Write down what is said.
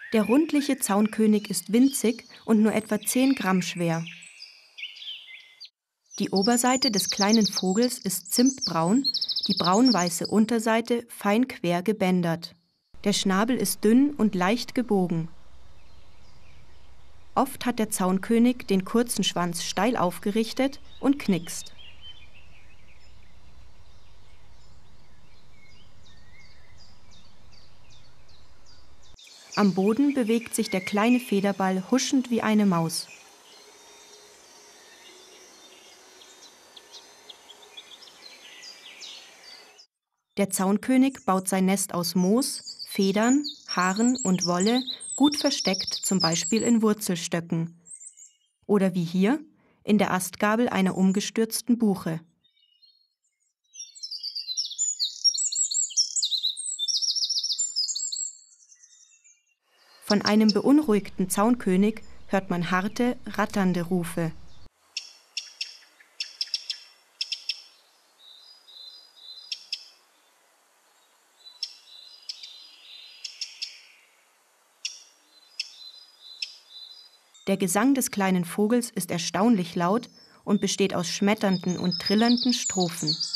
Der rundliche Zaunkönig ist winzig und nur etwa 10 Gramm schwer. Die Oberseite des kleinen Vogels ist zimtbraun, die braun-weiße Unterseite fein quer gebändert. Der Schnabel ist dünn und leicht gebogen. Oft hat der Zaunkönig den kurzen Schwanz steil aufgerichtet und knickst. Am Boden bewegt sich der kleine Federball huschend wie eine Maus. Der Zaunkönig baut sein Nest aus Moos, Federn, Haaren und Wolle, gut versteckt, zum Beispiel in Wurzelstöcken. Oder wie hier, in der Astgabel einer umgestürzten Buche. Von einem beunruhigten Zaunkönig hört man harte, ratternde Rufe. Der Gesang des kleinen Vogels ist erstaunlich laut und besteht aus schmetternden und trillernden Strophen.